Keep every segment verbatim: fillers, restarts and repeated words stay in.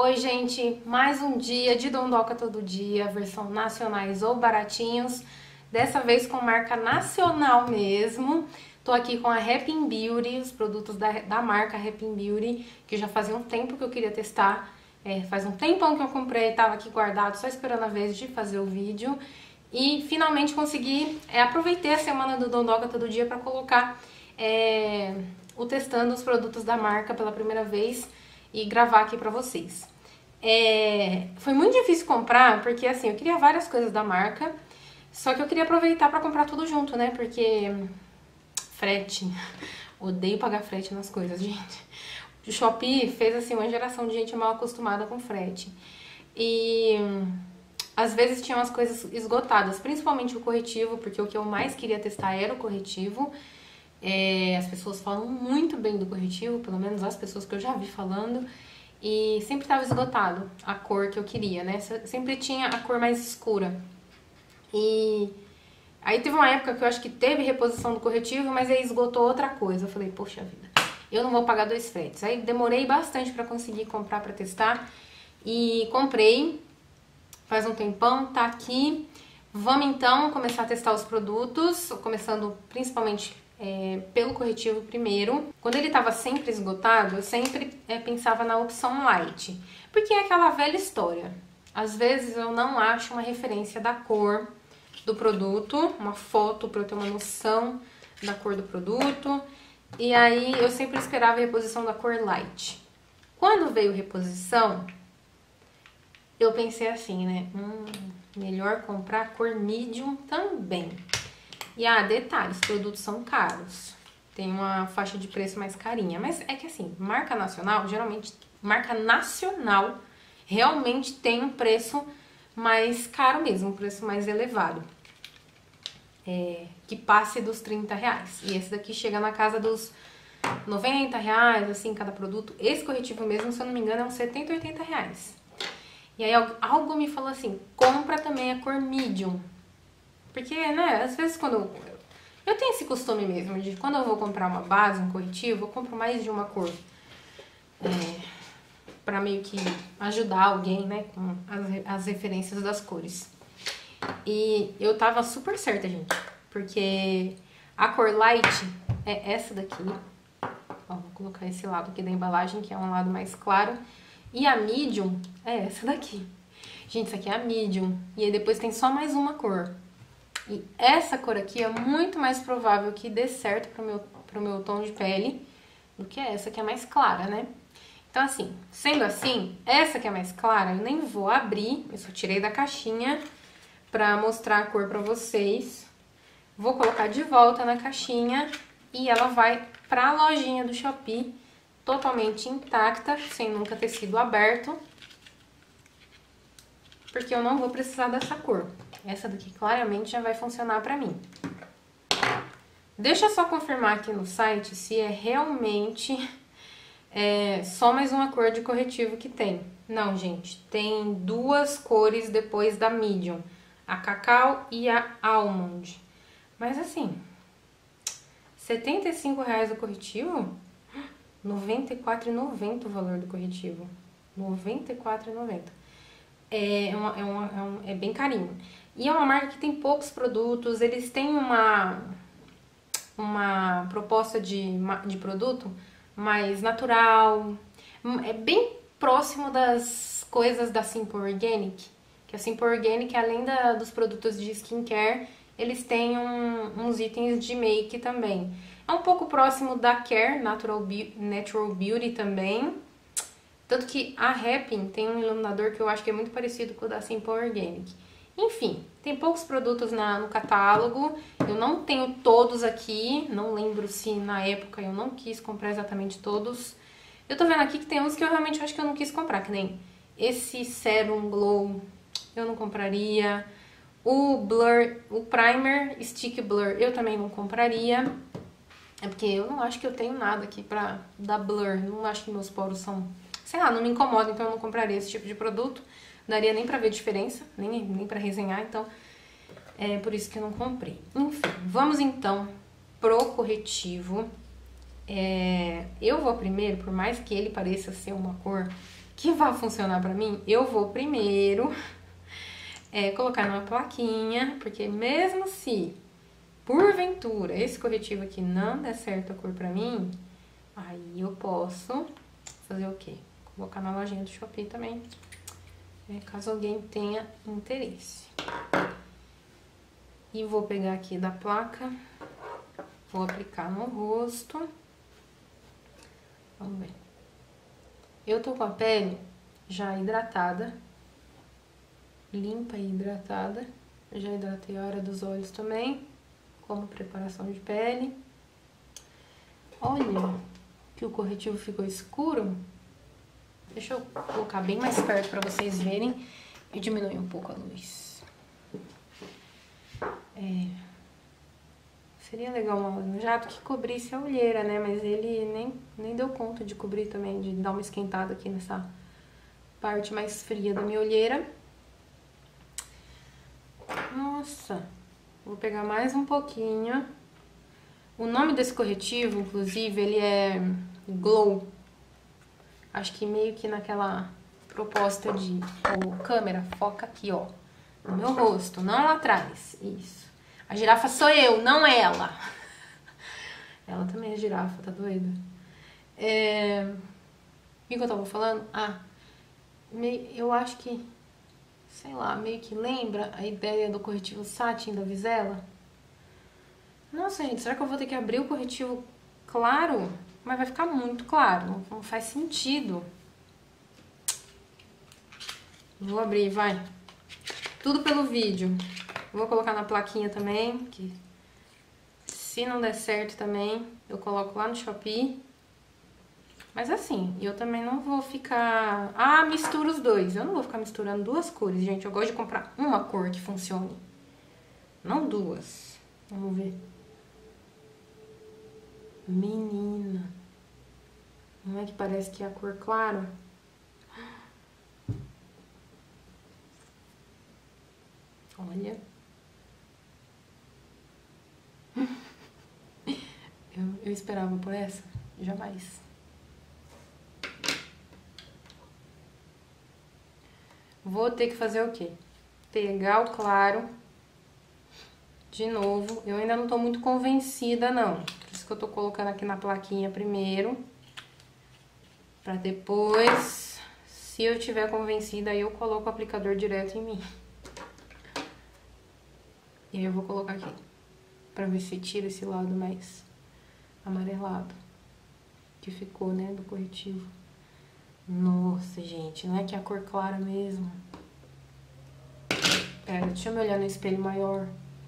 Oi, gente, mais um dia de Dondoca Todo Dia, versão nacionais ou baratinhos, dessa vez com marca nacional mesmo. Tô aqui com a Happy Beauty, os produtos da, da marca Happy Beauty, que já fazia um tempo que eu queria testar. É, faz um tempão que eu comprei, tava aqui guardado, só esperando a vez de fazer o vídeo. E finalmente consegui, é, aproveitei a semana do Dondoca Todo Dia para colocar é, o testando os produtos da marca pela primeira vez e gravar aqui pra vocês. É, foi muito difícil comprar, porque assim, eu queria várias coisas da marca, só que eu queria aproveitar pra comprar tudo junto, né? Porque frete, odeio pagar frete nas coisas, gente. O Shopee fez assim uma geração de gente mal acostumada com frete. E às vezes tinham as coisas esgotadas, principalmente o corretivo, porque o que eu mais queria testar era o corretivo. É, as pessoas falam muito bem do corretivo, pelo menos as pessoas que eu já vi falando, e sempre estava esgotado a cor que eu queria, né? Sempre tinha a cor mais escura. E aí teve uma época que eu acho que teve reposição do corretivo, mas aí esgotou outra coisa. Eu falei, poxa vida, eu não vou pagar dois fretes. Aí demorei bastante para conseguir comprar para testar e comprei faz um tempão, tá aqui. Vamos então começar a testar os produtos, começando principalmente É, pelo corretivo primeiro. Quando ele tava sempre esgotado, eu sempre é, pensava na opção light, porque é aquela velha história. Às vezes eu não acho uma referência da cor do produto, uma foto para eu ter uma noção da cor do produto, e aí eu sempre esperava a reposição da cor light. Quando veio reposição, eu pensei assim, né, hum, melhor comprar a cor medium também. E, ah, detalhes, os produtos são caros, tem uma faixa de preço mais carinha, mas é que assim, marca nacional, geralmente, marca nacional realmente tem um preço mais caro mesmo, um preço mais elevado, é, que passe dos trinta reais, e esse daqui chega na casa dos noventa reais, assim, cada produto. Esse corretivo mesmo, se eu não me engano, é uns setenta, oitenta reais. E aí algo me falou assim, compra também a cor medium. Porque, né, às vezes quando eu... Eu tenho esse costume mesmo de quando eu vou comprar uma base, um corretivo, eu compro mais de uma cor. É, pra meio que ajudar alguém, né, com as, as referências das cores. E eu tava super certa, gente. Porque a cor light é essa daqui. Ó, vou colocar esse lado aqui da embalagem, que é um lado mais claro. E a medium é essa daqui. Gente, isso aqui é a medium. E aí depois tem só mais uma cor. E essa cor aqui é muito mais provável que dê certo pro meu, pro meu tom de pele do que essa que é mais clara, né? Então assim, sendo assim, essa que é mais clara, eu nem vou abrir, eu só tirei da caixinha pra mostrar a cor pra vocês. Vou colocar de volta na caixinha e ela vai pra lojinha do Shopee totalmente intacta, sem nunca ter sido aberto, porque eu não vou precisar dessa cor. Essa daqui claramente já vai funcionar pra mim. Deixa eu só confirmar aqui no site se é realmente é, só mais uma cor de corretivo que tem. Não, gente, tem duas cores depois da medium, a cacau e a almond. Mas assim, setenta e cinco reais o corretivo? noventa e quatro reais e noventa centavos o valor do corretivo. noventa e quatro reais e noventa centavos. É, uma, é, uma, é, um, é bem carinho. E é uma marca que tem poucos produtos, eles têm uma, uma proposta de, de produto mais natural, é bem próximo das coisas da Simple Organic, que a Simple Organic, além da, dos produtos de skincare, eles têm um, uns itens de make também. É um pouco próximo da Care, Natural, Natural Beauty também. Tanto que a Happy tem um iluminador que eu acho que é muito parecido com o da Simple Organic. Enfim, tem poucos produtos na, no catálogo. Eu não tenho todos aqui. Não lembro se na época eu não quis comprar exatamente todos. Eu tô vendo aqui que tem uns que eu realmente acho que eu não quis comprar. Que nem esse Serum Glow eu não compraria. O Blur, o Primer Stick Blur eu também não compraria. É porque eu não acho que eu tenho nada aqui pra dar blur. Não acho que meus poros são... Sei lá, não me incomoda, então eu não compraria esse tipo de produto. Não daria nem pra ver diferença, nem, nem pra resenhar, então é por isso que eu não comprei. Enfim, vamos então pro corretivo. É, eu vou primeiro, por mais que ele pareça ser uma cor que vai funcionar pra mim, eu vou primeiro é, colocar numa plaquinha, porque mesmo se, porventura, esse corretivo aqui não der certo a cor pra mim, aí eu posso fazer o quê? Colocar na lojinha do Shopee também, é, caso alguém tenha interesse. E vou pegar aqui da placa, vou aplicar no rosto. Vamos ver. Eu tô com a pele já hidratada, limpa e hidratada. Já hidratei a área dos olhos também, como preparação de pele. Olha que o corretivo ficou escuro. Deixa eu colocar bem mais perto para vocês verem e diminuir um pouco a luz. É, seria legal um jato que cobrisse a olheira, né? Mas ele nem, nem deu conta de cobrir também, de dar uma esquentada aqui nessa parte mais fria da minha olheira. Nossa, vou pegar mais um pouquinho. O nome desse corretivo, inclusive, ele é Glow. Acho que meio que naquela proposta de... Ô, câmera, foca aqui, ó. No meu rosto, não lá atrás. Isso. A girafa sou eu, não ela. Ela também é girafa, tá doida? É... O que eu tava falando? Ah, meio... eu acho que... Sei lá, meio que lembra a ideia do corretivo Satin da Vizela. Nossa, gente, será que eu vou ter que abrir o corretivo claro? Mas vai ficar muito claro, não, não faz sentido. Vou abrir, vai. Tudo pelo vídeo. Vou colocar na plaquinha também, que se não der certo também, eu coloco lá no Shopee. Mas assim, eu também não vou ficar... Ah, misturo os dois. Eu não vou ficar misturando duas cores, gente. Eu gosto de comprar uma cor que funcione. Não duas. Vamos ver. Menina. Não é que parece que é a cor clara? Olha. Eu, eu esperava por essa? Jamais. Vou ter que fazer o quê? Pegar o claro de novo. Eu ainda não tô muito convencida, não. Por isso que eu tô colocando aqui na plaquinha primeiro. Pra depois, se eu tiver convencida, aí eu coloco o aplicador direto em mim. E aí eu vou colocar aqui. Pra ver se tira esse lado mais amarelado. Que ficou, né, do corretivo. Nossa, gente, não é que é a cor clara mesmo. Pera, deixa eu me olhar no espelho maior.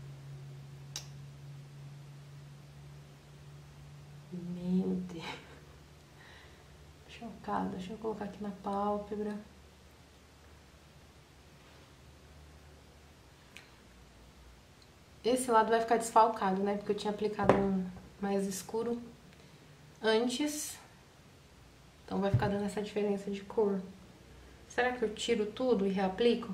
Meu Deus. Chocada. Deixa eu colocar aqui na pálpebra. Esse lado vai ficar desfalcado, né? Porque eu tinha aplicado um mais escuro antes. Então vai ficar dando essa diferença de cor. Será que eu tiro tudo e reaplico?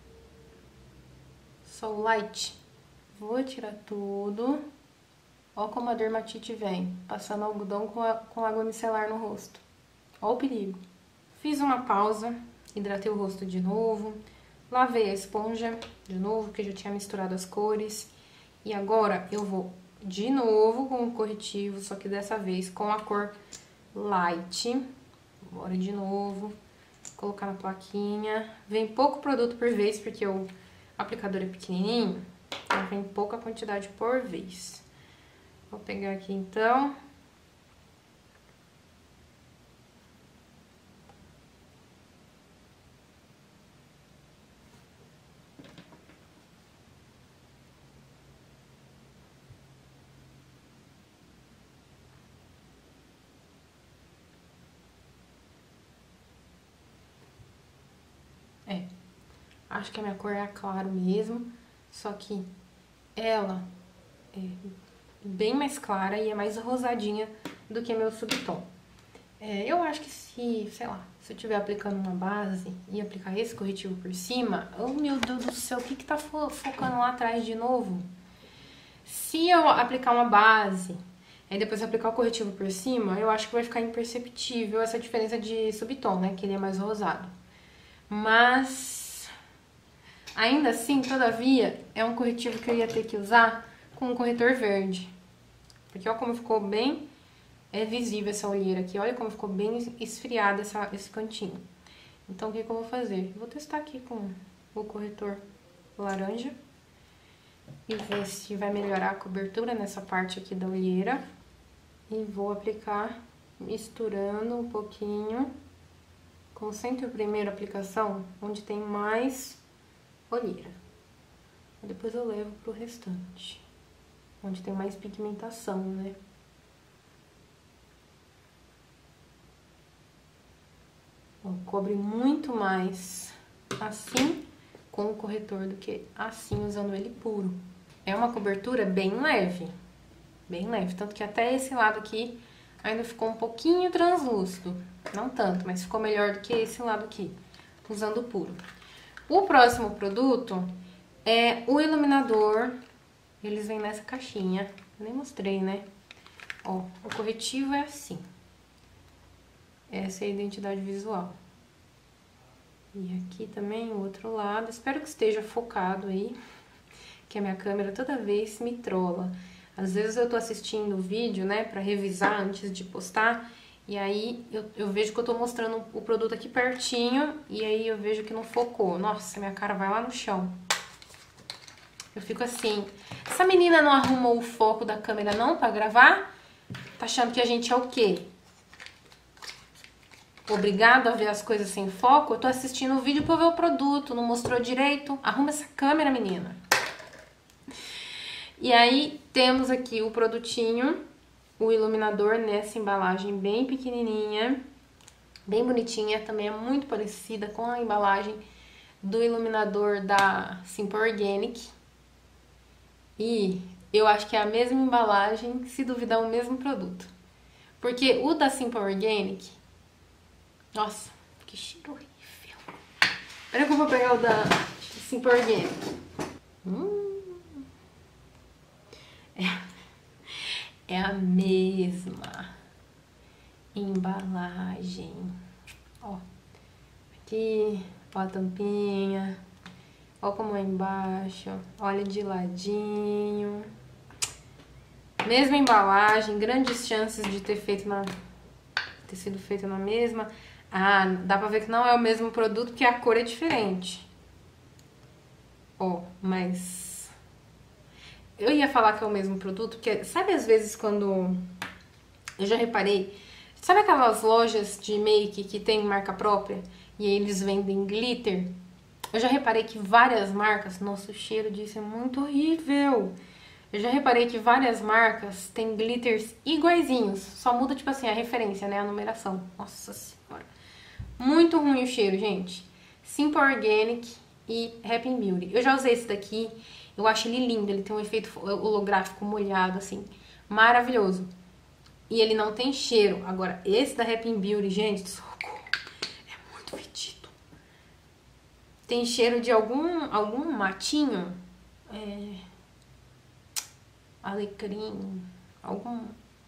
Só o light. Vou tirar tudo. Ó como a dermatite vem. Passando algodão com, a, com água micelar no rosto. Ó o perigo. Fiz uma pausa. Hidratei o rosto de novo. Lavei a esponja de novo, que eu já tinha misturado as cores. E agora eu vou de novo com o corretivo, só que dessa vez com a cor light. Bora de novo, colocar na plaquinha. Vem pouco produto por vez, porque o aplicador é pequenininho, então vem pouca quantidade por vez. Vou pegar aqui então. É, acho que a minha cor é a claro mesmo, só que ela é bem mais clara e é mais rosadinha do que meu subtom. É, eu acho que se, sei lá, se eu estiver aplicando uma base e aplicar esse corretivo por cima, oh meu Deus do céu, o que que tá fo focando lá atrás de novo? Se eu aplicar uma base aí depois aplicar o corretivo por cima, eu acho que vai ficar imperceptível essa diferença de subtom, né? Que ele é mais rosado. Mas, ainda assim, todavia, é um corretivo que eu ia ter que usar com um corretor verde. Porque olha como ficou bem é visível essa olheira aqui. Olha como ficou bem esfriada essa, esse cantinho. Então, o que, que eu vou fazer? Vou testar aqui com o corretor laranja e ver se vai melhorar a cobertura nessa parte aqui da olheira. E vou aplicar misturando um pouquinho. Concentre a primeira aplicação onde tem mais olheira. Depois eu levo pro restante, onde tem mais pigmentação, né? Ó, cobre muito mais assim com o corretor do que assim usando ele puro. É uma cobertura bem leve, bem leve, tanto que até esse lado aqui ainda ficou um pouquinho translúcido. Não tanto, mas ficou melhor do que esse lado aqui, usando o puro. O próximo produto é o iluminador. Eles vêm nessa caixinha. Eu nem mostrei, né? Ó, o corretivo é assim. Essa é a identidade visual. E aqui também o outro lado. Espero que esteja focado aí, que a minha câmera toda vez me trola. Às vezes eu tô assistindo o vídeo, né, pra revisar antes de postar, e aí eu, eu vejo que eu tô mostrando o produto aqui pertinho, e aí eu vejo que não focou. Nossa, minha cara vai lá no chão. Eu fico assim, essa menina não arrumou o foco da câmera não pra gravar? Tá achando que a gente é o quê? Obrigado a ver as coisas sem foco? Eu tô assistindo o vídeo pra ver o produto, não mostrou direito? Arruma essa câmera, menina. E aí, temos aqui o produtinho, o iluminador nessa embalagem bem pequenininha, bem bonitinha, também é muito parecida com a embalagem do iluminador da Simple Organic. E eu acho que é a mesma embalagem, se duvidar, o mesmo produto. Porque o da Simple Organic, nossa, que cheiro horrível. Olha que eu vou pegar o da Simple Organic. Hum. É, é a mesma embalagem. Ó, aqui, ó a tampinha. Ó como é embaixo. Olha de ladinho. Mesma embalagem, grandes chances de ter feito na ter sido feito na mesma. Ah, dá pra ver que não é o mesmo produto porque a cor é diferente. Ó, mas eu ia falar que é o mesmo produto, porque sabe às vezes quando eu já reparei, sabe aquelas lojas de make que tem marca própria e aí eles vendem glitter? Eu já reparei que várias marcas, nossa, o cheiro disso é muito horrível. Eu já reparei que várias marcas têm glitters iguaizinhos, só muda tipo assim a referência, né, a numeração. Nossa senhora. Muito ruim o cheiro, gente. Simple Organic e Happy Beauty. Eu já usei esse daqui. Eu acho ele lindo, ele tem um efeito holográfico molhado, assim, maravilhoso. E ele não tem cheiro. Agora, esse da Happy Beauty, gente, socorro, é muito fedido. Tem cheiro de algum, algum matinho, é, alecrim, algum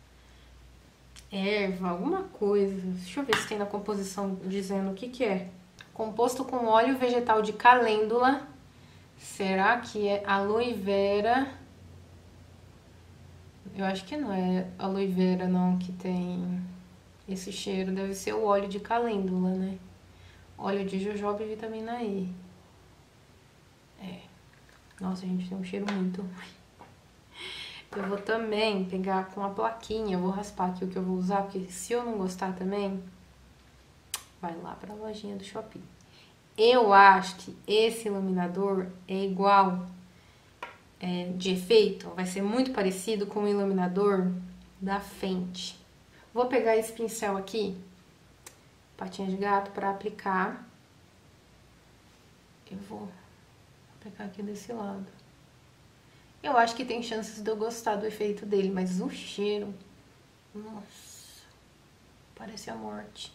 erva, alguma coisa. Deixa eu ver se tem na composição dizendo o que que é. Composto com óleo vegetal de calêndula. Será que é aloe vera? Eu acho que não é aloe vera não que tem esse cheiro. Deve ser o óleo de calêndula, né? Óleo de jojoba e vitamina E. É. Nossa, gente, tem um cheiro muito ruim. Eu vou também pegar com a plaquinha. Eu vou raspar aqui o que eu vou usar, porque se eu não gostar também, vai lá pra lojinha do Shopee. Eu acho que esse iluminador é igual é, de efeito, vai ser muito parecido com o iluminador da Fenty. Vou pegar esse pincel aqui, patinha de gato, para aplicar. Eu vou pegar aqui desse lado. Eu acho que tem chances de eu gostar do efeito dele, mas o cheiro, nossa, parece a morte.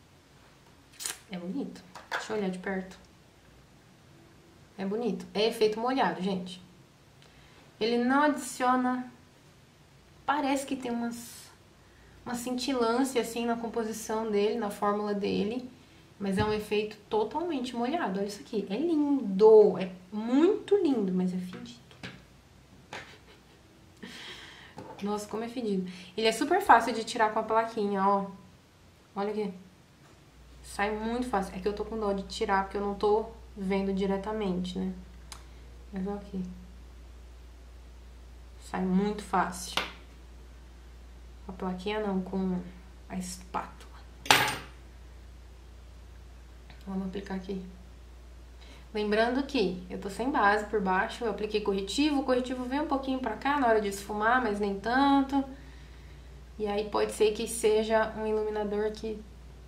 É bonito. Deixa eu olhar de perto. É bonito. É efeito molhado, gente. Ele não adiciona parece que tem umas, uma cintilância assim na composição dele, na fórmula dele. Mas é um efeito totalmente molhado. Olha isso aqui. É lindo. É muito lindo, mas é fedido. Nossa, como é fedido. Ele é super fácil de tirar com a plaquinha, ó. Olha aqui. Sai muito fácil. É que eu tô com dó de tirar, porque eu não tô vendo diretamente, né? Mas olha aqui. Sai muito fácil. Com a plaquinha não, com a espátula. Vamos aplicar aqui. Lembrando que eu tô sem base por baixo, eu apliquei corretivo, o corretivo vem um pouquinho pra cá na hora de esfumar, mas nem tanto. E aí pode ser que seja um iluminador que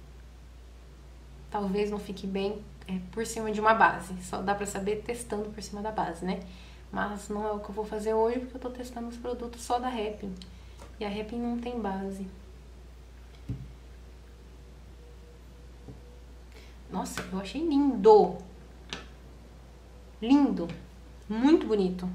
talvez não fique bem é, por cima de uma base. Só dá pra saber testando por cima da base, né? Mas não é o que eu vou fazer hoje, porque eu tô testando os produtos só da Happn. E a Happn não tem base. Nossa, eu achei lindo. Lindo. Muito bonito.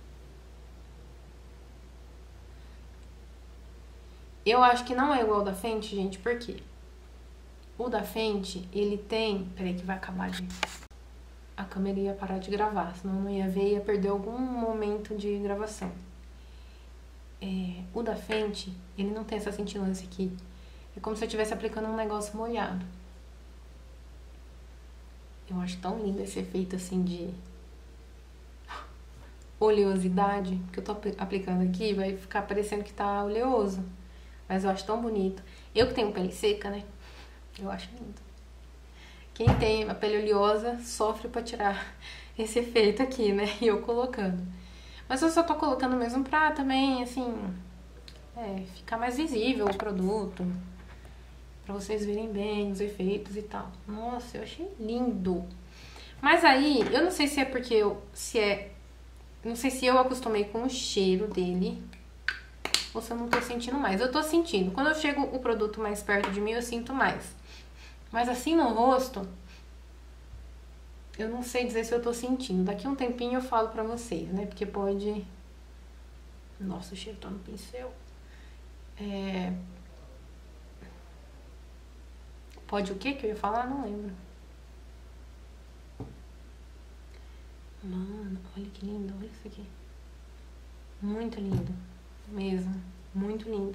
Eu acho que não é igual ao da Fenty, gente, por quê? O da Fenty, ele tem... Peraí que vai acabar de... A câmera ia parar de gravar, senão não ia ver e ia perder algum momento de gravação. É, o da Fenty, ele não tem essa cintilância aqui. É como se eu estivesse aplicando um negócio molhado. Eu acho tão lindo esse efeito assim de oleosidade que eu tô aplicando aqui, vai ficar parecendo que tá oleoso. Mas eu acho tão bonito. Eu que tenho pele seca, né? Eu acho lindo. Quem tem a pele oleosa sofre pra tirar esse efeito aqui, né? E eu colocando. Mas eu só tô colocando mesmo pra também, assim, é, ficar mais visível o produto. Pra vocês verem bem os efeitos e tal. Nossa, eu achei lindo. Mas aí, eu não sei se é porque eu... Se é... Não sei se eu acostumei com o cheiro dele. Ou se eu não tô sentindo mais. Eu tô sentindo. Quando eu chego o produto mais perto de mim, eu sinto mais. Mas assim no rosto... Eu não sei dizer se eu tô sentindo. Daqui a um tempinho eu falo pra vocês, né? Porque pode... Nossa, o cheiro tá no pincel. É... Pode o que que eu ia falar? Não lembro. Mano, olha que lindo. Olha isso aqui. Muito lindo. Mesmo. Muito lindo.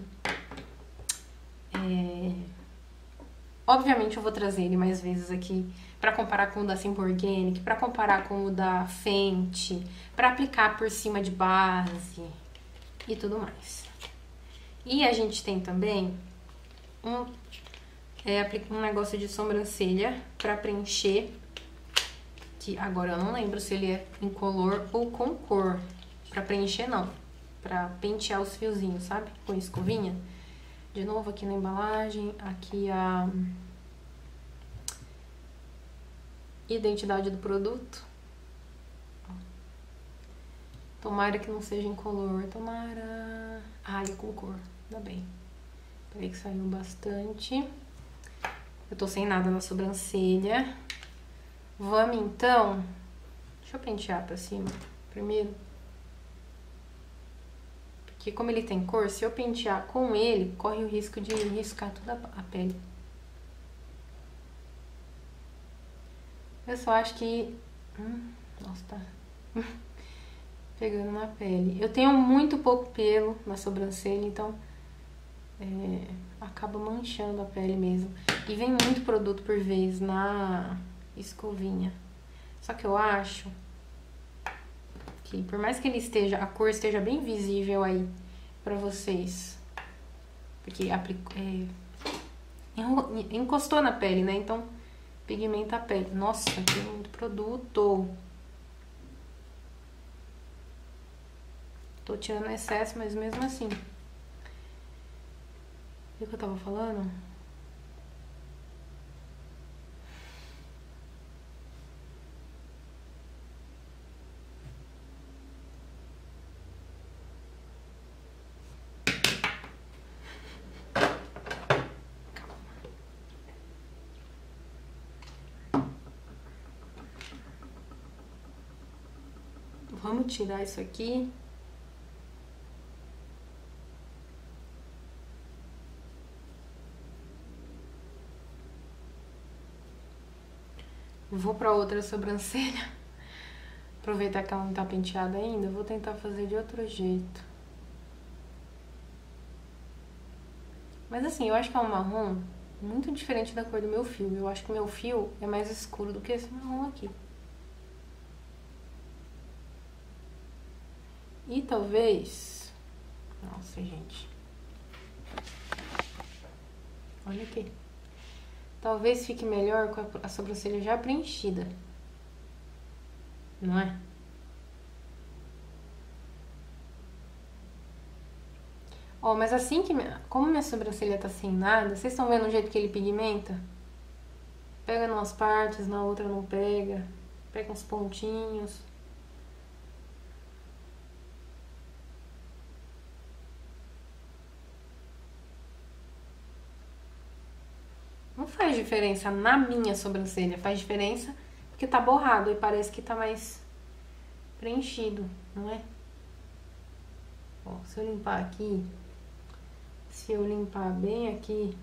É... Obviamente eu vou trazer ele mais vezes aqui pra comparar com o da Simple Organic, pra comparar com o da Fenty, pra aplicar por cima de base e tudo mais. E a gente tem também um, é, um negócio de sobrancelha pra preencher, que agora eu não lembro se ele é incolor ou com cor. Pra preencher não, pra pentear os fiozinhos, sabe? Com escovinha. De novo aqui na embalagem, aqui a identidade do produto. Tomara que não seja incolor, tomara... Ah, ele é com cor, ainda bem. Peraí que saiu bastante. Eu tô sem nada na sobrancelha. Vamos então... Deixa eu pentear pra cima primeiro. Porque como ele tem cor, se eu pentear com ele, corre o risco de riscar toda a pele. Eu só acho que... Hum, nossa, tá pegando na pele. Eu tenho muito pouco pelo na sobrancelha, então é, acaba manchando a pele mesmo. E vem muito produto por vez na escovinha. Só que eu acho que por mais que ele esteja, a cor esteja bem visível aí pra vocês, porque aplicou, é, encostou na pele, né? Então pigmenta a pele. Nossa, tem muito produto. Tô tirando excesso, mas mesmo assim. O que eu tava falando? Vamos tirar isso aqui. Vou pra outra sobrancelha. Aproveitar que ela não tá penteada ainda, vou tentar fazer de outro jeito. Mas assim, eu acho que é um marrom muito diferente da cor do meu fio. Eu acho que o meu fio é mais escuro do que esse marrom aqui. E talvez... Nossa, gente. Olha aqui. Talvez fique melhor com a sobrancelha já preenchida. Não é? Ó, mas assim que... Como minha sobrancelha tá sem nada, vocês estão vendo o jeito que ele pigmenta? Pega numas partes, na outra não pega. Pega uns pontinhos. Não faz diferença na minha sobrancelha, faz diferença porque tá borrado e parece que tá mais preenchido, não é? Ó, se eu limpar aqui, se eu limpar bem aqui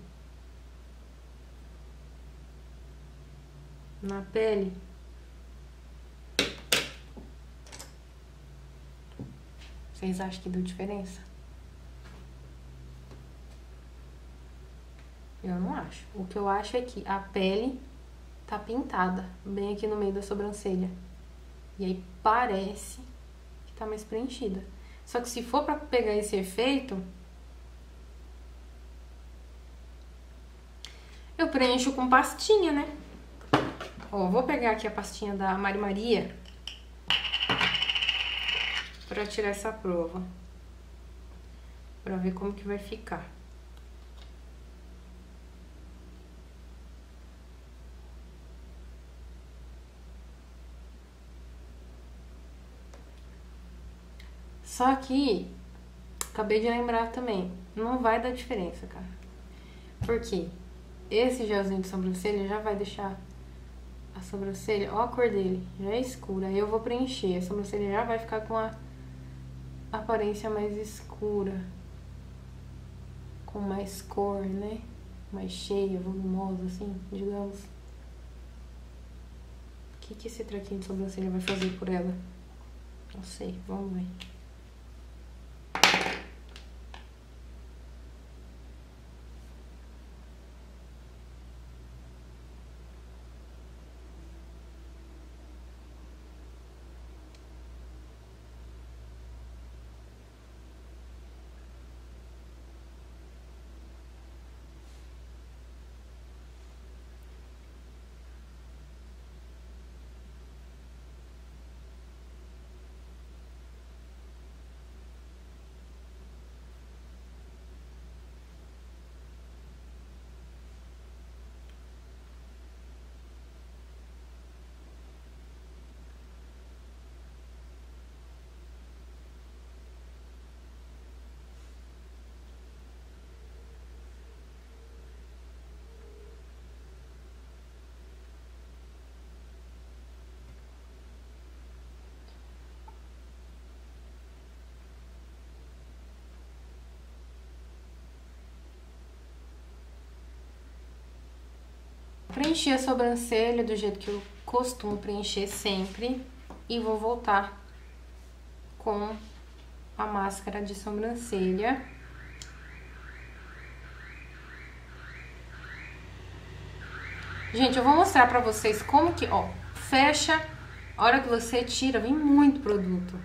na pele, vocês acham que deu diferença? Eu não acho. O que eu acho é que a pele tá pintada bem aqui no meio da sobrancelha. E aí parece que tá mais preenchida. Só que se for pra pegar esse efeito, eu preencho com pastinha, né? Ó, vou pegar aqui a pastinha da Mari Maria pra tirar essa prova. Pra ver como que vai ficar. Só que, acabei de lembrar também, não vai dar diferença, cara. Por quê? Esse gelzinho de sobrancelha já vai deixar a sobrancelha, ó a cor dele, já é escura. Aí eu vou preencher, a sobrancelha já vai ficar com a aparência mais escura. Com mais cor, né? Mais cheia, volumosa, assim, digamos. O que que esse traquinho de sobrancelha vai fazer por ela? Não sei, vamos ver. Preenchi a sobrancelha do jeito que eu costumo preencher sempre. E vou voltar com a máscara de sobrancelha. Gente, eu vou mostrar pra vocês como que, ó, fecha, a hora que você tira, vem muito produto.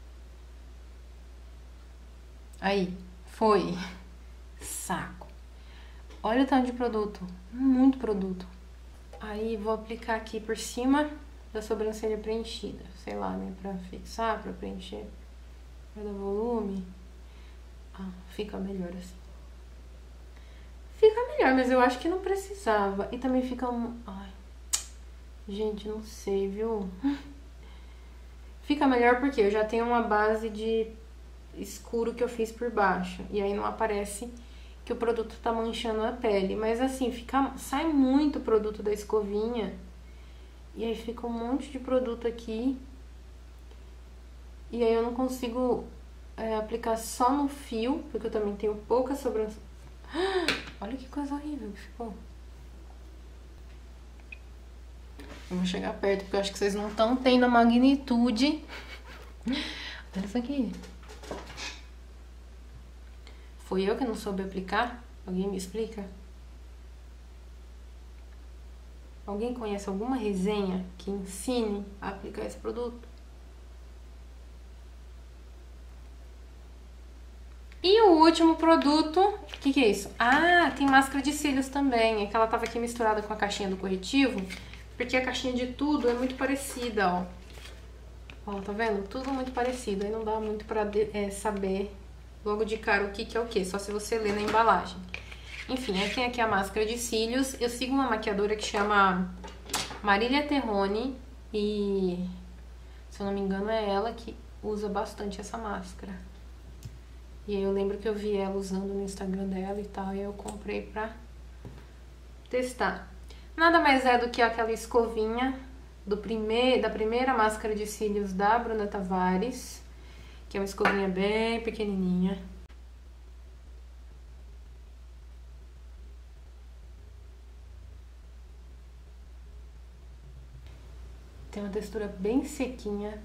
Aí, foi. Saco. Olha o tanto de produto, muito produto. Aí vou aplicar aqui por cima da sobrancelha preenchida, sei lá, né, pra fixar, pra preencher, pra dar volume. Ah, fica melhor assim. Fica melhor, mas eu acho que não precisava. E também fica... Ai, gente, não sei, viu? Fica melhor porque eu já tenho uma base de escuro que eu fiz por baixo. E aí não aparece que o produto tá manchando a pele. Mas assim, fica, sai muito produto da escovinha. E aí fica um monte de produto aqui. E aí eu não consigo é, aplicar só no fio, porque eu também tenho pouca sobrancelha. Olha que coisa horrível que ficou. Eu vou chegar perto, porque eu acho que vocês não estão tendo a magnitude. Olha isso aqui. Foi eu que não soube aplicar? Alguém me explica? Alguém conhece alguma resenha que ensine a aplicar esse produto? E o último produto, o que, que é isso? Ah, tem máscara de cílios também. É que ela tava aqui misturada com a caixinha do corretivo, porque a caixinha de tudo é muito parecida, ó. Ó, tá vendo? Tudo muito parecido. Aí não dá muito pra é, saber logo de cara o que, que é o que, só se você ler na embalagem. Enfim, aí tem aqui a máscara de cílios. Eu sigo uma maquiadora que chama Marília Terrone e, se eu não me engano, é ela que usa bastante essa máscara. E aí eu lembro que eu vi ela usando no Instagram dela e tal, e eu comprei pra testar. Nada mais é do que aquela escovinha do prime... da primeira máscara de cílios da Bruna Tavares, que é uma escovinha bem pequenininha. Tem uma textura bem sequinha.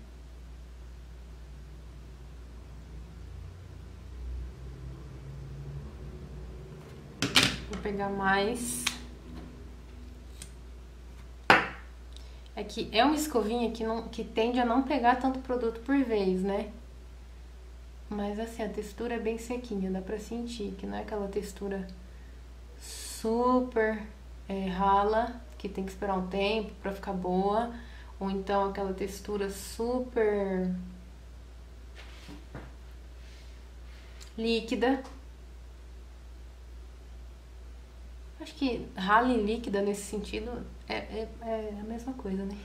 Vou pegar mais. É que é uma escovinha que, não, que tende a não pegar tanto produto por vez, né? Mas assim, a textura é bem sequinha, dá pra sentir que não é aquela textura super é, rala, que tem que esperar um tempo pra ficar boa. Ou então aquela textura super líquida. Acho que rala e líquida nesse sentido é, é, é a mesma coisa, né?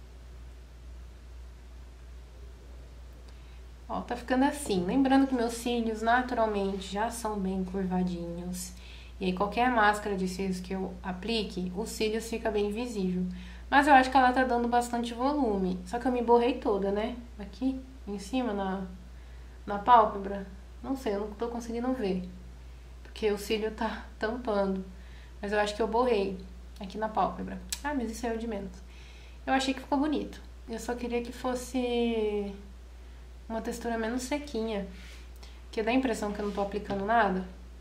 Ó, tá ficando assim. Lembrando que meus cílios naturalmente já são bem curvadinhos. E aí qualquer máscara de cílios que eu aplique, os cílios fica bem visível. Mas eu acho que ela tá dando bastante volume. Só que eu me borrei toda, né? Aqui, em cima, na, na pálpebra. Não sei, eu não tô conseguindo ver. Porque o cílio tá tampando. Mas eu acho que eu borrei aqui na pálpebra. Ah, mas isso é o de menos. Eu achei que ficou bonito. Eu só queria que fosse uma textura menos sequinha. Porque dá a impressão que eu não tô aplicando nada.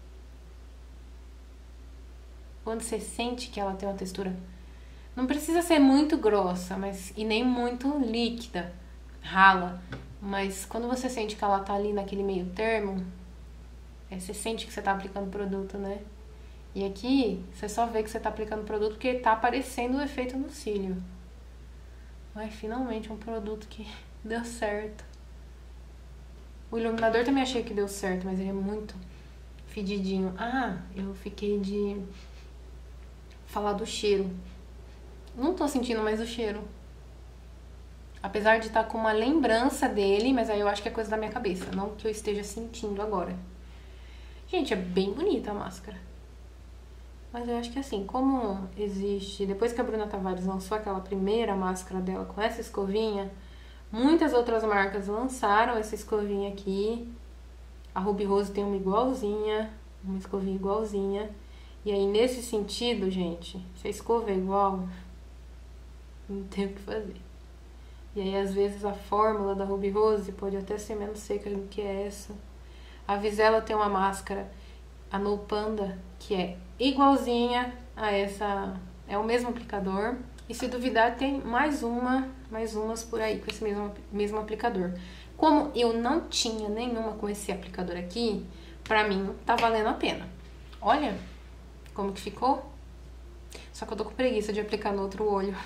Quando você sente que ela tem uma textura... Não precisa ser muito grossa, mas e nem muito líquida, rala. Mas quando você sente que ela tá ali naquele meio termo, é, você sente que você tá aplicando produto, né? E aqui, você só vê que você tá aplicando produto porque tá aparecendo o efeito no cílio. Ai, finalmente um produto que deu certo. O iluminador também achei que deu certo, mas ele é muito fedidinho. Ah, eu fiquei de falar do cheiro. Não tô sentindo mais o cheiro. Apesar de estar com uma lembrança dele, mas aí eu acho que é coisa da minha cabeça, não que eu esteja sentindo agora. Gente, é bem bonita a máscara. Mas eu acho que assim, como existe... Depois que a Bruna Tavares lançou aquela primeira máscara dela com essa escovinha, muitas outras marcas lançaram essa escovinha aqui. A Ruby Rose tem uma igualzinha, uma escovinha igualzinha. E aí, nesse sentido, gente, se a escova é igual, não tem o que fazer. E aí, às vezes, a fórmula da Ruby Rose pode até ser menos seca do que essa. A Visela tem uma máscara, a No Panda, que é igualzinha a essa, é o mesmo aplicador. E se duvidar, tem mais uma, mais umas por aí com esse mesmo, mesmo aplicador. Como eu não tinha nenhuma com esse aplicador aqui, pra mim tá valendo a pena. Olha como que ficou. Só que eu tô com preguiça de aplicar no outro olho.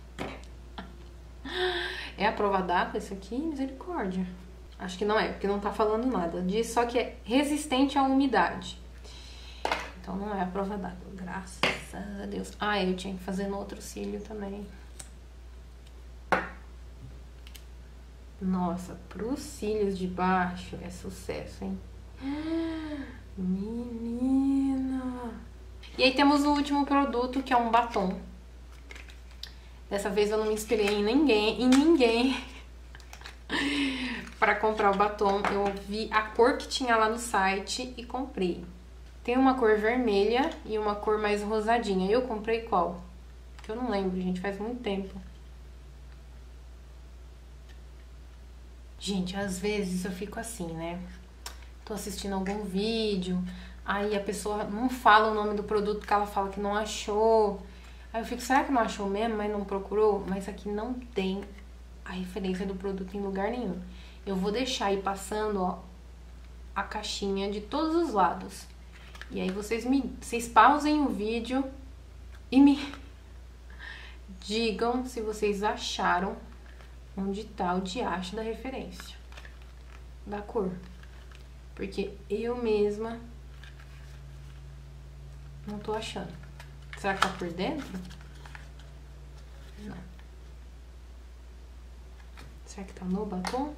É a prova d'água esse aqui? Misericórdia. Acho que não é, porque não tá falando nada. Diz só que é resistente à umidade. Então não é a prova d'água, graças a Deus. Ah, eu tinha que fazer no outro cílio também. Nossa, pros cílios de baixo é sucesso, hein? Menina! E aí temos o último produto, que é um batom. Dessa vez eu não me inspirei em ninguém, em ninguém para comprar o batom. Eu vi a cor que tinha lá no site e comprei. Tem uma cor vermelha e uma cor mais rosadinha. Eu comprei qual? Que eu não lembro, gente, faz muito tempo. Gente, às vezes eu fico assim, né? Tô assistindo algum vídeo, aí a pessoa não fala o nome do produto porque ela fala que não achou. Aí eu fico, será que não achou mesmo, mas não procurou? Mas aqui não tem a referência do produto em lugar nenhum. Eu vou deixar aí passando, ó, a caixinha de todos os lados. E aí vocês me, vocês pausem o vídeo e me digam se vocês acharam onde tá o diacho da referência da cor. Porque eu mesma não tô achando. Será que tá por dentro? Não. Será que tá no batom?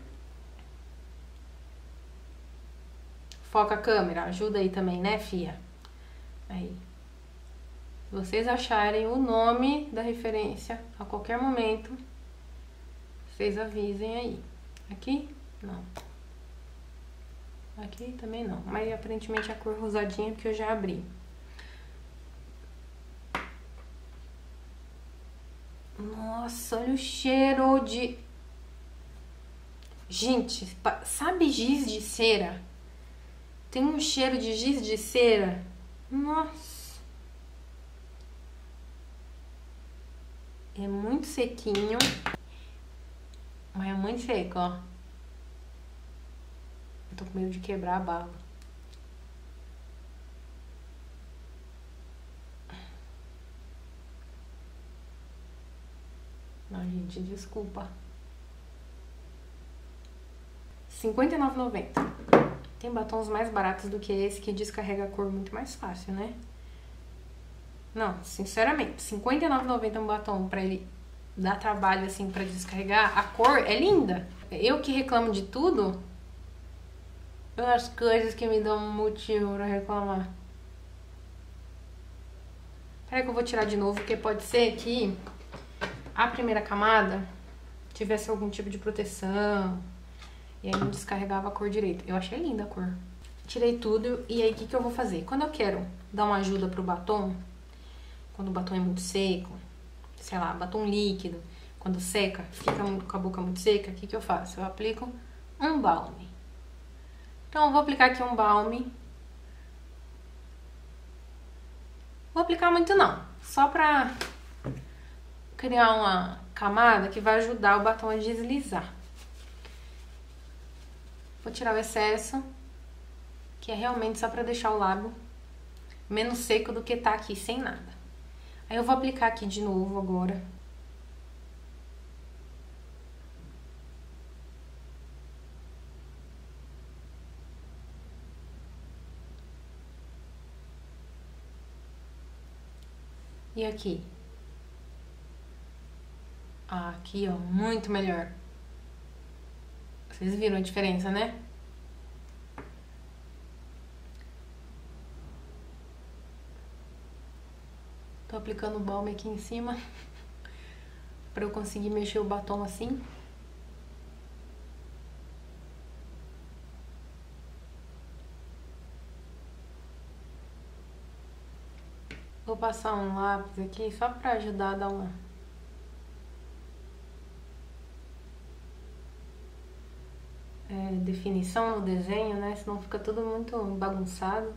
Foca a câmera, ajuda aí também, né, fia? Aí. Se vocês acharem o nome da referência a qualquer momento, vocês avisem aí. Aqui? Não. Aqui também não. Mas aparentemente a cor rosadinha porque eu já abri. Nossa, olha o cheiro de... Gente, sabe giz de cera? Tem um cheiro de giz de cera. Nossa. É muito sequinho. Mas é muito seco, ó. Eu tô com medo de quebrar a bala. Não, gente, desculpa. cinquenta e nove reais e noventa centavos. Tem batons mais baratos do que esse que descarrega a cor muito mais fácil, né? Não, sinceramente, cinquenta e nove reais e noventa centavos um batom pra ele dar trabalho assim pra descarregar. A cor é linda. Eu que reclamo de tudo, as coisas que me dão um motivo pra reclamar. Peraí que eu vou tirar de novo, porque pode ser que a primeira camada tivesse algum tipo de proteção e aí não descarregava a cor direito. Eu achei linda a cor. Tirei tudo e aí o que, que eu vou fazer? Quando eu quero dar uma ajuda pro batom, quando o batom é muito seco, sei lá, batom líquido, quando seca, fica muito, com a boca muito seca, o que, que eu faço? Eu aplico um balme. Então eu vou aplicar aqui um balme. Vou aplicar muito não, só pra criar uma camada que vai ajudar o batom a deslizar. Vou tirar o excesso, que é realmente só pra deixar o lábio menos seco do que tá aqui, sem nada. Aí eu vou aplicar aqui de novo agora. E aqui. Ah, aqui, ó, muito melhor. Vocês viram a diferença, né? Tô aplicando o balme aqui em cima pra eu conseguir mexer o batom assim. Vou passar um lápis aqui só pra ajudar a dar uma... É, definição no desenho, né? Senão fica tudo muito bagunçado.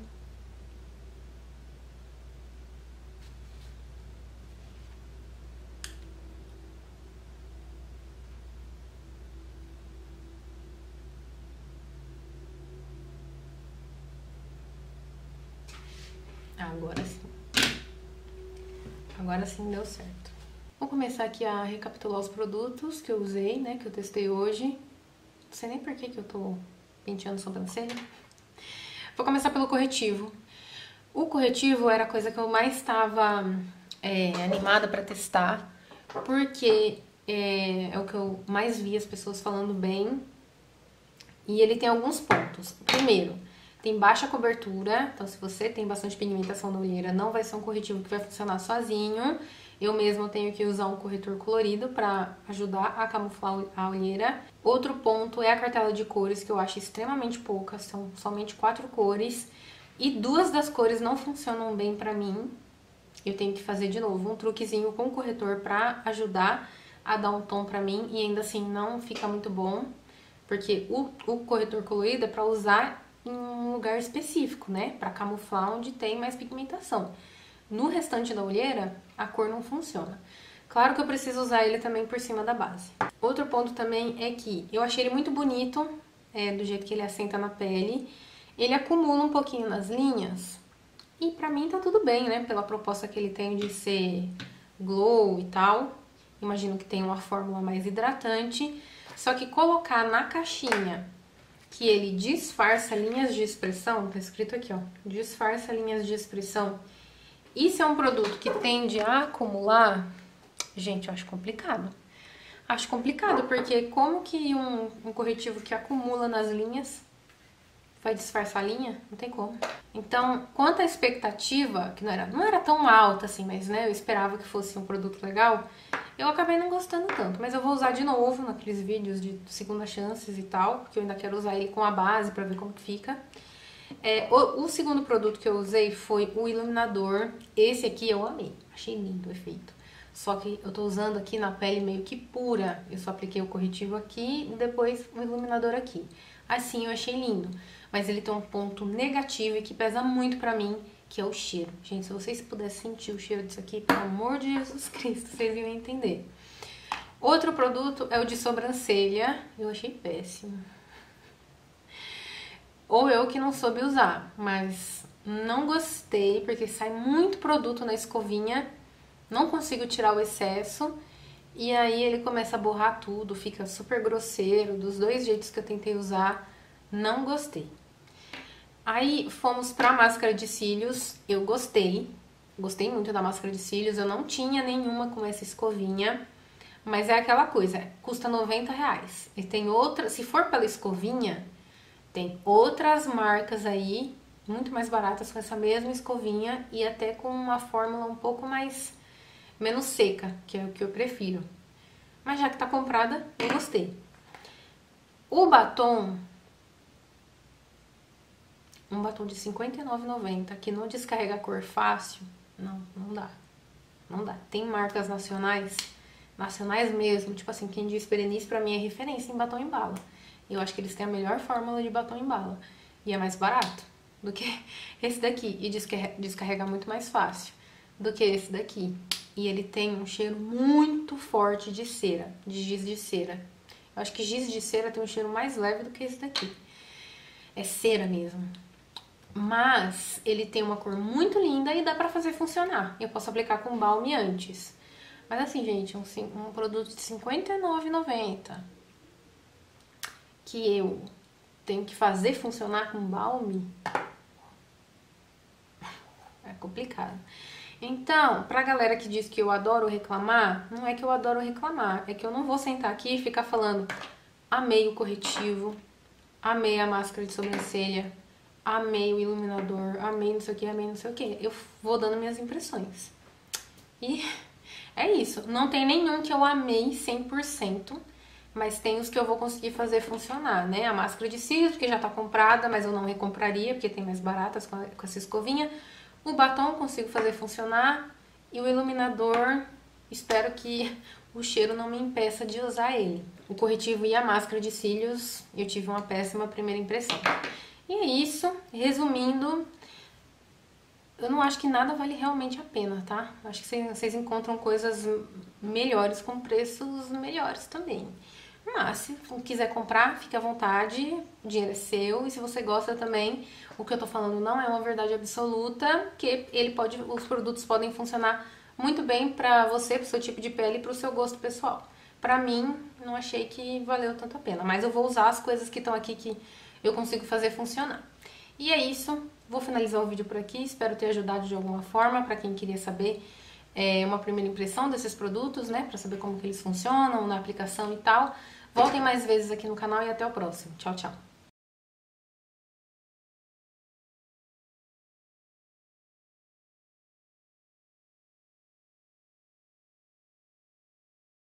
Agora sim. Agora sim deu certo. Vou começar aqui a recapitular os produtos que eu usei, né? Que eu testei hoje. Não sei nem por que que eu tô penteando sobrancelha. Vou começar pelo corretivo. O corretivo era a coisa que eu mais estava é, animada pra testar. Porque é, é o que eu mais vi as pessoas falando bem. E ele tem alguns pontos. Primeiro, tem baixa cobertura, então se você tem bastante pigmentação na olheira, não vai ser um corretivo que vai funcionar sozinho. Eu mesma tenho que usar um corretor colorido pra ajudar a camuflar a olheira. Outro ponto é a cartela de cores, que eu acho extremamente pouca, são somente quatro cores. E duas das cores não funcionam bem pra mim. eu tenho que fazer de novo um truquezinho com o corretor pra ajudar a dar um tom pra mim e ainda assim não fica muito bom, porque o, o corretor colorido é pra usar em um lugar específico, né? Pra camuflar onde tem mais pigmentação. No restante da olheira, a cor não funciona. Claro que eu preciso usar ele também por cima da base. Outro ponto também é que eu achei ele muito bonito, é, do jeito que ele assenta na pele. Ele acumula um pouquinho nas linhas e pra mim tá tudo bem, né? Pela proposta que ele tem de ser glow e tal. Imagino que tem uma fórmula mais hidratante. Só que colocar na caixinha que ele disfarça linhas de expressão, tá escrito aqui, ó, disfarça linhas de expressão. Isso é um produto que tende a acumular. Gente, eu acho complicado. Acho complicado, porque como que um, um corretivo que acumula nas linhas vai disfarçar a linha? Não tem como. Então, quanto à expectativa, que não era, não era tão alta assim, mas né, eu esperava que fosse um produto legal, eu acabei não gostando tanto. Mas eu vou usar de novo naqueles vídeos de segunda chances e tal, porque eu ainda quero usar ele com a base pra ver como que fica. É, o, o segundo produto que eu usei foi o iluminador. Esse aqui eu amei, achei lindo o efeito. Só que eu tô usando aqui na pele meio que pura. Eu só apliquei o corretivo aqui e depois o iluminador aqui. Assim eu achei lindo. Mas ele tem um ponto negativo e que pesa muito pra mim, que é o cheiro. Gente, se vocês pudessem sentir o cheiro disso aqui, pelo amor de Jesus Cristo, vocês iam entender. Outro produto é o de sobrancelha. Eu achei péssimo. Ou eu que não soube usar, mas não gostei, porque sai muito produto na escovinha, não consigo tirar o excesso, e aí ele começa a borrar tudo, fica super grosseiro, dos dois jeitos que eu tentei usar, não gostei. Aí fomos pra máscara de cílios, eu gostei, gostei muito da máscara de cílios, eu não tinha nenhuma com essa escovinha, mas é aquela coisa, custa noventa reais, e tem outra, se for pela escovinha, tem outras marcas aí, muito mais baratas com essa mesma escovinha e até com uma fórmula um pouco mais, menos seca, que é o que eu prefiro. Mas já que tá comprada, eu gostei. O batom, um batom de cinquenta e nove reais e noventa centavos, que não descarrega a cor fácil, não, não dá. Não dá. Tem marcas nacionais, nacionais mesmo, tipo assim, quem diz Berenice pra mim é referência em batom em bala. Eu acho que eles têm a melhor fórmula de batom em bala. E é mais barato do que esse daqui. E descarrega muito mais fácil do que esse daqui. E ele tem um cheiro muito forte de cera, de giz de cera. Eu acho que giz de cera tem um cheiro mais leve do que esse daqui. É cera mesmo. Mas ele tem uma cor muito linda e dá pra fazer funcionar. Eu posso aplicar com balme antes. Mas assim, gente, um, um produto de cinquenta e nove reais e noventa centavos. Que eu tenho que fazer funcionar com balme, é complicado. Então, pra galera que diz que eu adoro reclamar, não é que eu adoro reclamar, é que eu não vou sentar aqui e ficar falando amei o corretivo, amei a máscara de sobrancelha, amei o iluminador, amei não sei o que, amei não sei o que. Eu vou dando minhas impressões. E é isso, não tem nenhum que eu amei cem por cento, mas tem os que eu vou conseguir fazer funcionar, né? A máscara de cílios, porque já tá comprada, mas eu não recompraria, porque tem mais baratas com, a, com essa escovinha. O batom eu consigo fazer funcionar. E o iluminador, espero que o cheiro não me impeça de usar ele. O corretivo e a máscara de cílios, eu tive uma péssima primeira impressão. E é isso, resumindo, eu não acho que nada vale realmente a pena, tá? Acho que vocês encontram coisas melhores com preços melhores também. Mas, se quiser comprar, fique à vontade, o dinheiro é seu. E se você gosta também, o que eu tô falando não é uma verdade absoluta, que ele pode, os produtos podem funcionar muito bem pra você, pro seu tipo de pele e pro seu gosto pessoal. Pra mim, não achei que valeu tanto a pena, mas eu vou usar as coisas que estão aqui que eu consigo fazer funcionar. E é isso, vou finalizar o vídeo por aqui, espero ter ajudado de alguma forma pra quem queria saber é, uma primeira impressão desses produtos, né, pra saber como que eles funcionam na aplicação e tal. Voltem mais vezes aqui no canal e até o próximo. Tchau, tchau!